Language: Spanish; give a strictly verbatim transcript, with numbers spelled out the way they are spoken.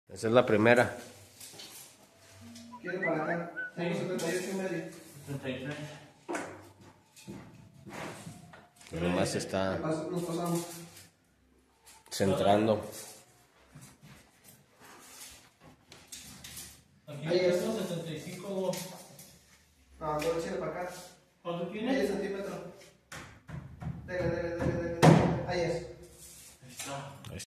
Esa es la primera. Quiero para acá. Tengo setenta y ocho y medio. setenta y tres. Nomás está Nos pasamos. centrando. Aquí Ahí es. tengo setenta y cinco. No, voy a echar para acá. ¿Cuánto Medio tienes? centímetro. Dele, dele, dele.